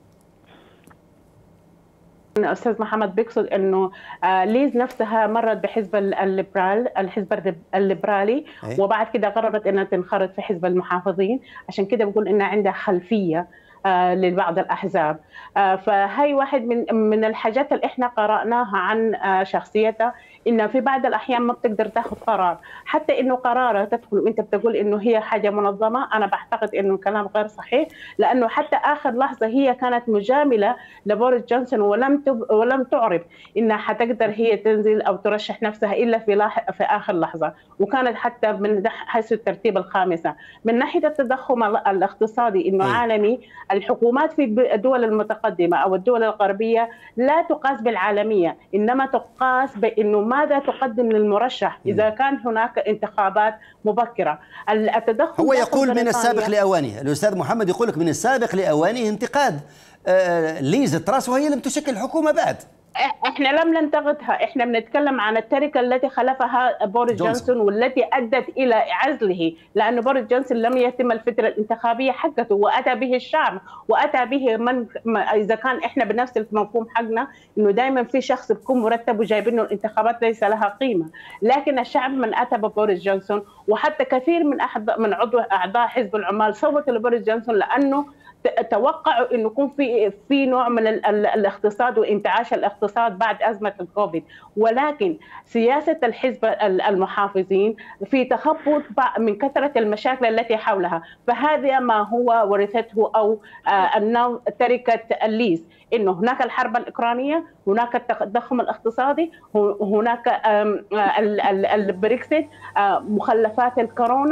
استاذ محمد بيقصد انه ليز نفسها مرت بحزب الليبرال الحزب الليبرالي، وبعد كده قررت انها تنخرط في حزب المحافظين، عشان كده بقول انها عندها خلفيه لبعض الاحزاب. فهي واحد من من الحاجات اللي احنا قرأناها عن شخصيتها، انها في بعض الاحيان ما بتقدر تاخذ قرار، حتى انه قرارها تدخل وانت بتقول انه هي حاجه منظمه. انا بعتقد انه الكلام غير صحيح، لانه حتى اخر لحظه هي كانت مجامله لبوريس جونسون، ولم تب ولم تعرف انها حتقدر هي تنزل او ترشح نفسها الا في لاح... في اخر لحظه، وكانت حتى من حيث الترتيب الخامسه. من ناحيه التضخم الاقتصادي انه عالمي، الحكومات في الدول المتقدمه او الدول الغربيه لا تقاس بالعالميه، انما تقاس بانه ماذا تقدم للمرشح اذا كان هناك انتخابات مبكره. التدخل هو يقول من السابق لاوانه، الاستاذ محمد يقول لك من السابق لاوانه انتقاد آه ليز تراس وهي لم تشكل حكومه بعد. احنا لم ننتقدها، احنا بنتكلم عن التركه التي خلفها بوريس جونسون والتي ادت الى عزله، لانه بوريس جونسون لم يتم الفتره الانتخابيه حقته، واتى به الشعب، واتى به من اذا كان احنا بنفس المفهوم حقنا انه دائما في شخص بيكون مرتب وجايبينه الانتخابات ليس لها قيمه، لكن الشعب من اتى ببوريس جونسون، وحتى كثير من احد من عضو اعضاء حزب العمال صوتوا لبوريس جونسون لانه توقعوا انه يكون في في نوع من الاقتصاد وانتعاش الاقتصاد بعد ازمه الكوفيد، ولكن سياسه الحزب المحافظين في تخبط من كثره المشاكل التي حولها، فهذا ما هو ورثته او تركه الليز، انه هناك الحرب الاوكرانيه، هناك التضخم الاقتصادي، هناك البريكسيت، مخلفات الكورونا،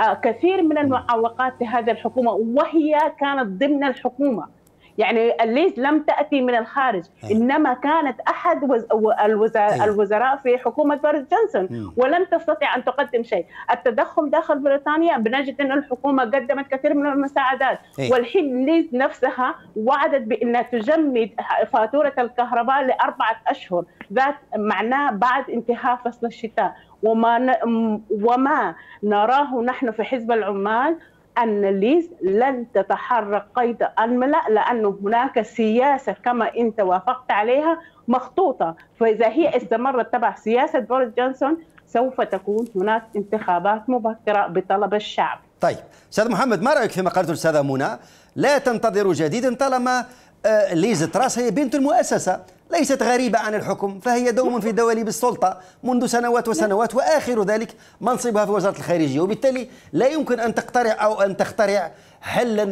كثير من المعوقات لهذه الحكومة، وهي كانت ضمن الحكومة. يعني الليز لم تأتي من الخارج، أي. إنما كانت أحد الوزراء, الوزراء في حكومة بوريس جونسون، ولم تستطع أن تقدم شيء. التضخم داخل بريطانيا بنجد أن الحكومة قدمت كثير من المساعدات، أي. والحين ليز نفسها وعدت بأنها تجمد فاتورة الكهرباء لأربعة أشهر، ذات معناه بعد انتهاء فصل الشتاء. وما وما نراه نحن في حزب العمال أن ليز لن تتحرك قيد الملأ، لأنه هناك سياسة كما أنت وافقت عليها مخطوطة، فإذا هي استمرت تبع سياسة بوريس جونسون سوف تكون هناك انتخابات مبكرة بطلب الشعب. طيب أستاذ محمد، ما رأيك فيما قالته الأستاذة منى؟ لا تنتظروا جديدا طالما ليز تراس هي بنت المؤسسة، ليست غريبة عن الحكم، فهي دوم في دواليب السلطة منذ سنوات وسنوات، وآخر ذلك منصبها في وزارة الخارجية، وبالتالي لا يمكن أن تقترع أو أن تخترع حلا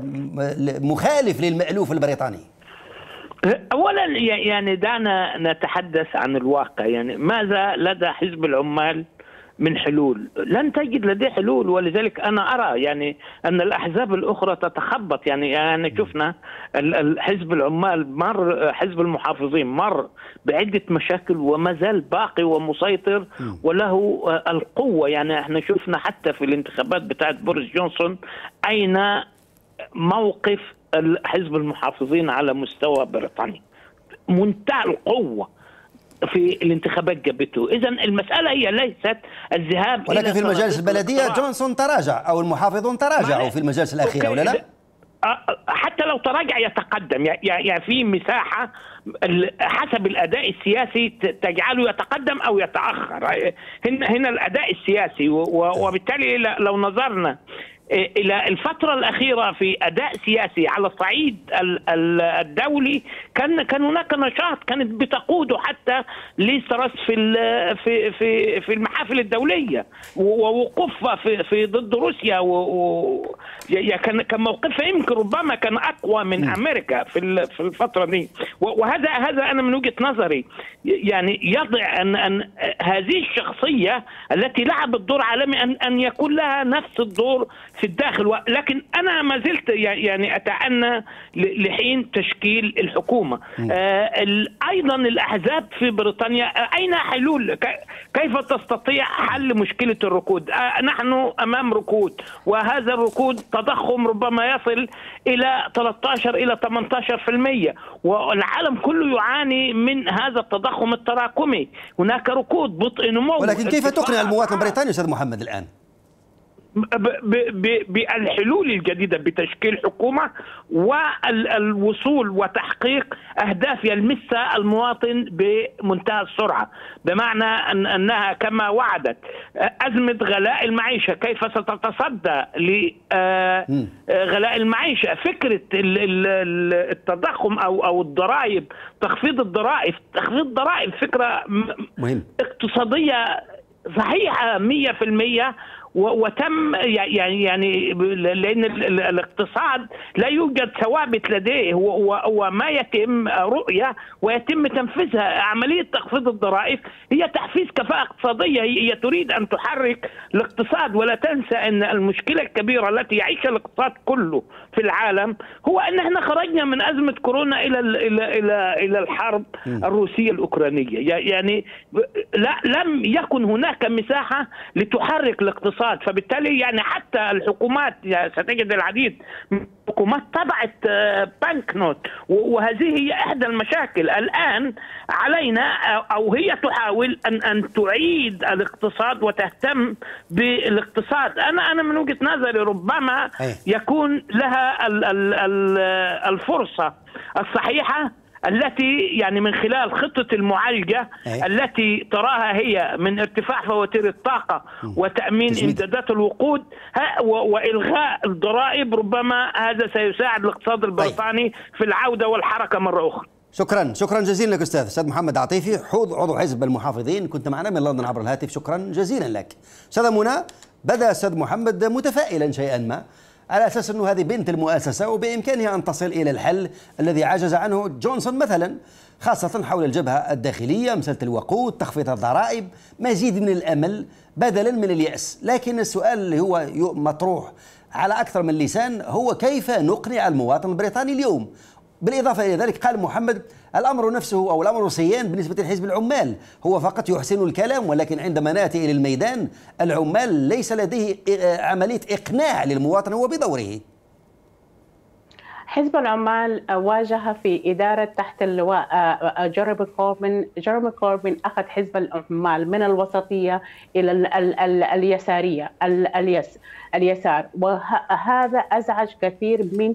مخالف للمألوف البريطاني. أولا يعني دعنا نتحدث عن الواقع. يعني ماذا لدى حزب العمال من حلول؟ لن تجد لديه حلول، ولذلك أنا أرى يعني أن الأحزاب الأخرى تتخبط. يعني يعني شفنا الحزب العمال مر، حزب المحافظين مر بعدة مشاكل وما زال باقي ومسيطر وله القوة. يعني احنا شفنا حتى في الانتخابات بتاعت بوريس جونسون أين موقف حزب المحافظين على مستوى بريطانيا، منتهى القوة في الانتخابات جابته. إذا المسألة هي ليست الذهاب، ولكن في المجالس البلدية جونسون تراجع أو المحافظون تراجعوا في المجالس الأخيرة، ولا لا؟ حتى لو تراجع يتقدم، يعني في مساحة حسب الأداء السياسي تجعله يتقدم أو يتأخر. هنا هنا الأداء السياسي، وبالتالي لو نظرنا إلى الفترة الأخيرة في أداء سياسي على الصعيد الدولي كان كان هناك نشاط كانت بتقوده حتى ليز تراس في في في في المحافل الدولية، ووقوفها في في ضد روسيا، و كان كان موقفها يمكن ربما كان أقوى من أمريكا في في الفترة دي. وهذا هذا أنا من وجهة نظري يعني يضع أن أن هذه الشخصية التي لعبت دور عالمي أن أن يكون لها نفس الدور في الداخل. لكن أنا ما زلت يعني أتعنى لحين تشكيل الحكومة. آه أيضا الأحزاب في بريطانيا أين حلول؟ كيف تستطيع حل مشكلة الركود؟ آه نحن أمام ركود، وهذا الركود تضخم ربما يصل إلى ثلاثة عشر إلى ثمانية عشر بالمئة، والعالم كله يعاني من هذا التضخم التراكمي. هناك ركود، بطء نمو. ولكن كيف تقنع المواطن البريطاني أستاذ محمد الآن؟ بالحلول الجديدة بتشكيل حكومة والوصول وتحقيق أهداف يلمسها المواطن بمنتهى السرعة، بمعنى أن أنها كما وعدت أزمة غلاء المعيشة، كيف ستتصدى لغلاء المعيشة. فكرة التضخم أو أو الضرائب، تخفيض الضرائب تخفيض الضرائب فكرة مهم. اقتصادية صحيحة مئة بالمئة، وتم يعني يعني لأن الاقتصاد لا يوجد ثوابت لديه، وما يتم رؤية ويتم تنفيذها. عملية تخفيض الضرائب هي تحفيز كفاءة اقتصادية، هي تريد أن تحرك الاقتصاد. ولا تنسى أن المشكلة الكبيرة التي يعيشها الاقتصاد كله في العالم هو أن احنا خرجنا من أزمة كورونا إلى إلى إلى إلى الحرب الروسية الأوكرانية. يعني لا لم يكن هناك مساحة لتحرك الاقتصاد، فبالتالي يعني حتى الحكومات ستجد العديد من الحكومات طبعت بنك نوت، وهذه هي إحدى المشاكل. الآن علينا أو هي تحاول أن أن تعيد الاقتصاد وتهتم بالاقتصاد. أنا أنا من وجهة نظري ربما يكون لها الفرصة الصحيحة التي يعني من خلال خطة المعالجة أيه. التي تراها هي من ارتفاع فواتير الطاقة وتأمين إمدادات الوقود وإلغاء الضرائب، ربما هذا سيساعد الاقتصاد البريطاني أيه. في العودة والحركة مرة أخرى. شكرا شكرا جزيلا لك أستاذ أستاذ محمد عطيفي، عضو حزب المحافظين، كنت معنا من لندن عبر الهاتف. شكرا جزيلا لك. أستاذة منى، بدأ أستاذ محمد متفائلا شيئا ما على أساس أنه هذه بنت المؤسسة وبإمكانها أن تصل إلى الحل الذي عجز عنه جونسون مثلا، خاصة حول الجبهة الداخلية، مسألة الوقود، تخفيض الضرائب، مزيد من الأمل بدلا من اليأس. لكن السؤال اللي هو مطروح على أكثر من لسان هو كيف نقنع المواطن البريطاني اليوم؟ بالإضافة إلى ذلك قال محمد الأمر نفسه أو الأمر سيان بالنسبة لحزب العمال، هو فقط يحسن الكلام، ولكن عندما نأتي إلى الميدان العمال ليس لديه عملية إقناع للمواطن هو بدوره. حزب العمال واجه في إدارة تحت اللواء جيريمي كوربين. جيريمي كوربين أخذ حزب العمال من الوسطية إلى ال ال ال اليسارية اليس اليسار، وهذا أزعج كثير من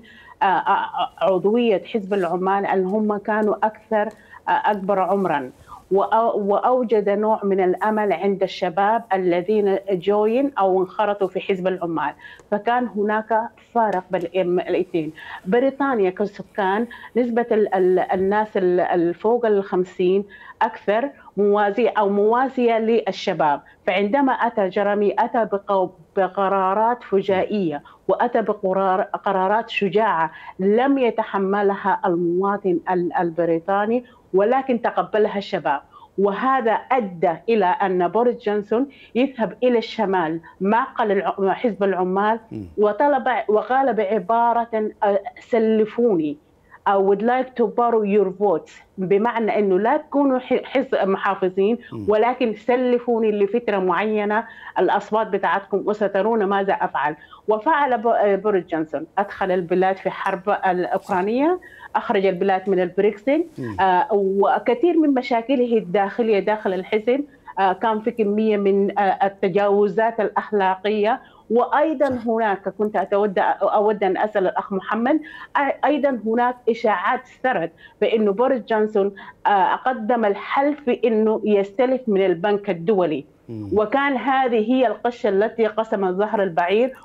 عضوية حزب العمال اللي هم كانوا أكثر أكبر عمراً، وأوجد نوع من الأمل عند الشباب الذين جوين أو انخرطوا في حزب العمال. فكان هناك فارق بين الاثنين. بريطانيا كسكان نسبة الناس الفوق الخمسين أكثر موازية أو موازية للشباب. فعندما أتى جيريمي أتى بقرارات فجائية وأتى بقرارات شجاعة لم يتحملها المواطن البريطاني ولكن تقبلها الشباب، وهذا أدى إلى أن بوريس جونسون يذهب إلى الشمال معقل حزب العمال وطلب وقال بعبارة سلفوني I would like to borrow your votes، بمعنى أنه لا تكونوا حزب محافظين ولكن سلفوني لفترة معينة الأصوات بتاعتكم وسترون ماذا أفعل. وفعل بوريس جونسون، أدخل البلاد في حرب الأوكرانية، أخرج البلاد من البريكسيت، آه وكثير من مشاكله الداخلية داخل الحزب آه كان في كمية من آه التجاوزات الأخلاقية. وأيضا هناك كنت أتود أود أن أسأل الأخ محمد، أيضا هناك إشاعات سرت بأنه بوريس جونسون آه قدم الحل في أنه يستلف من البنك الدولي، وكان هذه هي القشة التي قسم ظهر البعير،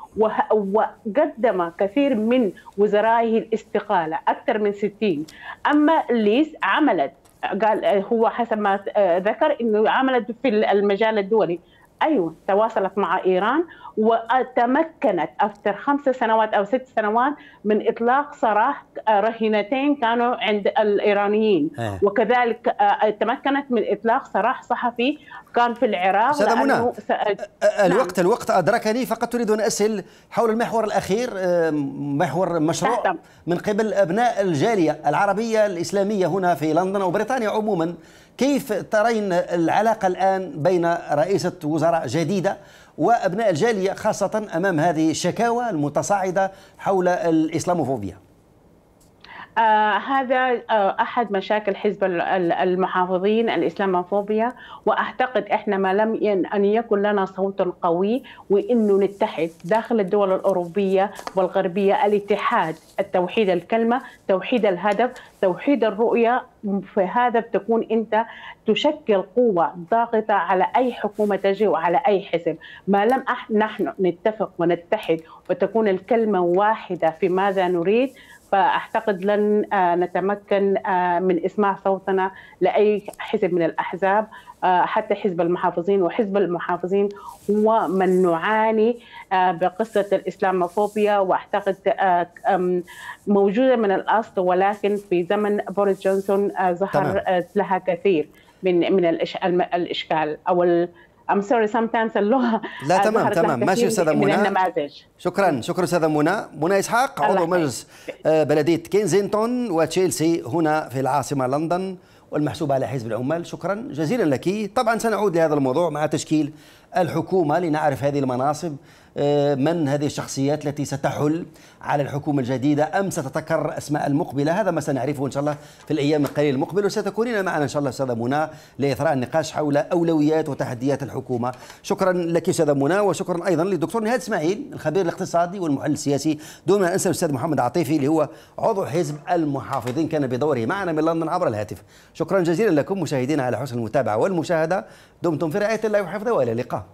وقدم كثير من وزرائه الاستقالة أكثر من ستين. أما ليز عملت، قال هو حسب ما ذكر أنه عملت في المجال الدولي، أيوة تواصلت مع إيران وتمكنت أفتر خمس سنوات أو ست سنوات من إطلاق سراح رهينتين كانوا عند الإيرانيين، آه. وكذلك تمكنت من إطلاق سراح صحفي كان في العراق. أستاذة منى، س... الوقت نعم. الوقت أدركني، فقط أريد أن أسأل حول المحور الأخير، محور مشروع تحتم. من قبل أبناء الجالية العربية الإسلامية هنا في لندن وبريطانيا عموما. كيف ترين العلاقة الآن بين رئيسة وزراء جديدة وأبناء الجالية خاصة أمام هذه الشكاوى المتصاعدة حول الإسلاموفوبيا؟ آه هذا آه أحد مشاكل حزب المحافظين الإسلاموفوبيا، وأعتقد إحنا ما لم ين أن يكن لنا صوت قوي وإنه نتحد داخل الدول الأوروبية والغربية. الاتحاد، التوحيد الكلمة، توحيد الهدف، توحيد الرؤية، في هذا بتكون أنت تشكل قوة ضاغطة على أي حكومة تجي وعلى أي حزب. ما لم نحن نتفق ونتحد وتكون الكلمة واحدة في ماذا نريد، فأعتقد لن نتمكن من إسماع صوتنا لأي حزب من الأحزاب، حتى حزب المحافظين. وحزب المحافظين هو من نعاني بقصة الإسلاموفوبيا، وأعتقد موجودة من الأصل، ولكن في زمن بوريس جونسون ظهر لها كثير من من الإشكال أو I'm sorry sometimes اللغة. لا تمام تمام ماشي أستاذة منى. شكرا شكرا أستاذة منى. منى إسحاق عضو مجلس بلدية كينزينغتون وتشيلسي هنا في العاصمة لندن والمحسوبة على حزب العمال، شكرا جزيلا لك. طبعا سنعود لهذا الموضوع مع تشكيل الحكومة لنعرف هذه المناصب، من هذه الشخصيات التي ستحل على الحكومة الجديدة أم ستتكرر أسماء المقبلة. هذا ما سنعرفه إن شاء الله في الأيام القليلة المقبلة، وستكونين معنا إن شاء الله أستاذة منى لإثراء النقاش حول أولويات وتحديات الحكومة. شكرا لك أستاذة منى، وشكرا أيضا للدكتور نهاد إسماعيل الخبير الاقتصادي والمحلل السياسي. دون أن أنسى الأستاذ محمد عطيفي اللي هو عضو حزب المحافظين كان بدوره معنا من لندن عبر الهاتف. شكرا جزيلا لكم مشاهدينا على حسن المتابعة والمشاهدة. دمتم في رعاية الله وحفظه، وإلى اللقاء.